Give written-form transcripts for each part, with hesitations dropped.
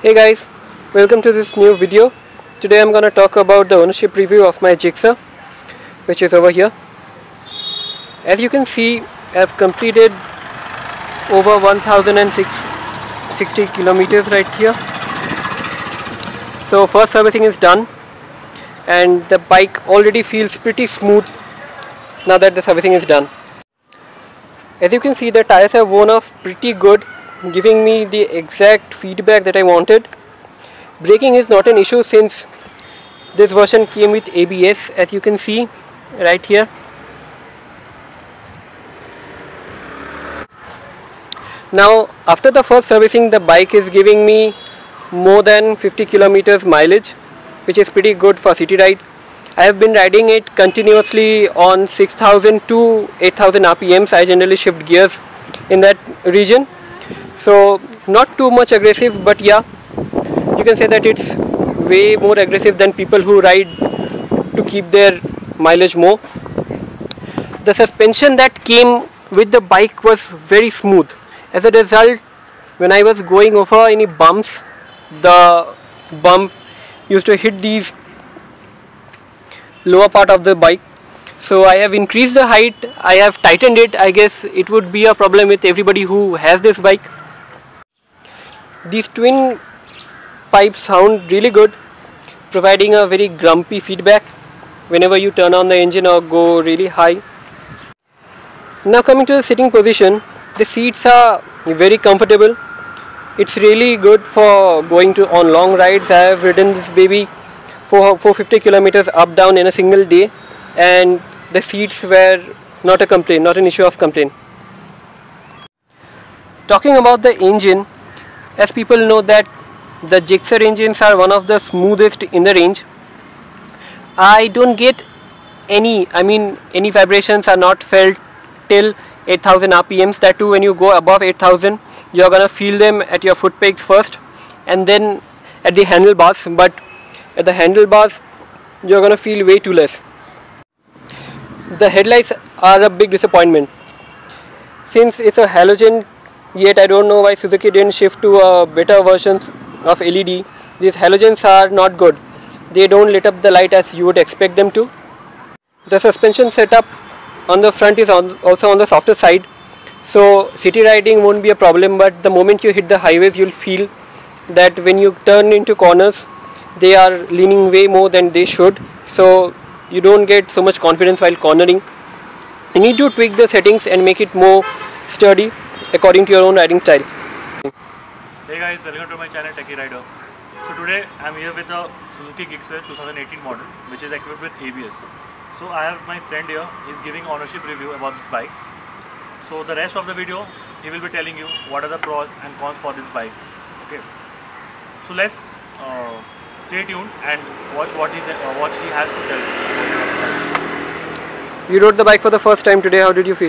Hey guys, welcome to this new video. Today I'm gonna talk about the ownership review of my Gixxer, which is over here. As you can see, I've completed over 1060 kilometers right here. So first servicing is done and the bike already feels pretty smooth now that the servicing is done. As you can see, the tires have worn off pretty good, giving me the exact feedback that I wanted. Braking is not an issue since this version came with ABS, as you can see right here. Now after the first servicing, the bike is giving me more than 50 kilometers mileage, which is pretty good for city ride. I have been riding it continuously on 6000 to 8000 RPMs. I generally shift gears in that region. So not too much aggressive, but yeah, you can say that it's way more aggressive than people who ride to keep their mileage more. The suspension that came with the bike was very smooth. As a result, when I was going over any bumps, the bump used to hit these lower part of the bike. So I have increased the height, I have tightened it. I guess it would be a problem with everybody who has this bike. These twin pipes sound really good, providing a very grumpy feedback whenever you turn on the engine or go really high. Now coming to the sitting position, the seats are very comfortable. It's really good for going on long rides. I have ridden this baby for 450 kilometers up down in a single day, and the seats were not a complaint, not an issue of complaint. Talking about the engine, as people know that the Gixxer engines are one of the smoothest in the range. I don't get any vibrations are not felt till 8000 RPMs. That too, when you go above 8000, you're gonna feel them at your foot pegs first and then at the handlebars, but at the handlebars you're gonna feel way too less. The headlights are a big disappointment. Since it's a halogen, yet I don't know why Suzuki didn't shift to better versions of LED. These halogens are not good. They don't lit up the light as you would expect them to. The suspension setup on the front is also on the softer side, so city riding won't be a problem, but the moment you hit the highways, you'll feel that when you turn into corners, they are leaning way more than they should, so you don't get so much confidence while cornering. You need to tweak the settings and make it more sturdy according to your own riding style. Hey guys, welcome to my channel Techie Rider. So today I am here with a Suzuki Gixxer 2018 model, which is equipped with ABS. So I have my friend here, he's giving ownership review about this bike. So the rest of the video, he will be telling you what are the pros and cons for this bike. Okay. So let's stay tuned and watch what he has to tell you. You rode the bike for the first time today. How did you feel?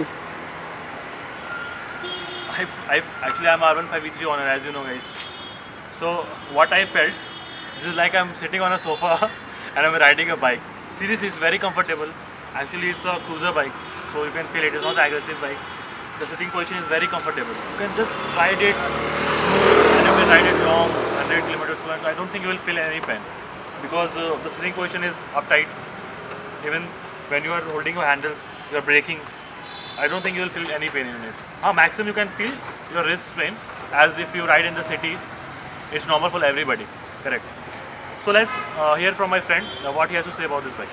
Actually I'm R15 V3 owner, as you know guys. So what I felt, this is like I'm sitting on a sofa and I'm riding a bike. Seriously, it's very comfortable. Actually it's a cruiser bike, so you can feel it is not an aggressive bike. The sitting position is very comfortable. You can just ride it smooth and you can ride it long, 100 kilometers to I don't think you will feel any pain because the sitting position is uptight. Even when you are holding your handles, you are braking, I don't think you will feel any pain in it. Maximum you can feel your wrist pain, as if you ride in the city. It's normal for everybody, correct? So let's hear from my friend what he has to say about this bike.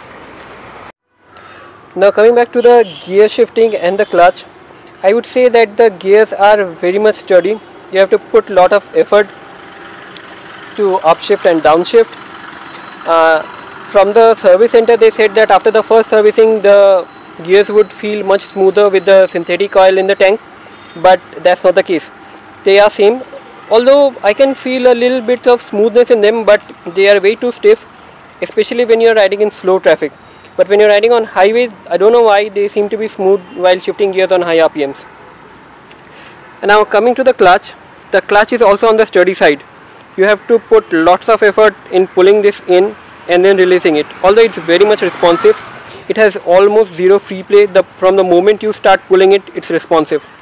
Now coming back to the gear shifting and the clutch, I would say that the gears are very much sturdy. You have to put a lot of effort to upshift and downshift. From the service center, they said that after the first servicing, the gears would feel much smoother with the synthetic oil in the tank, but that's not the case. They are same, although I can feel a little bit of smoothness in them, but they are way too stiff, especially when you're riding in slow traffic. But when you're riding on highways, I don't know why they seem to be smooth while shifting gears on high RPMs. And now coming to the clutch is also on the sturdy side. You have to put lots of effort in pulling this in and then releasing it. Although it's very much responsive, it has almost zero free play. From the moment you start pulling it, it's responsive.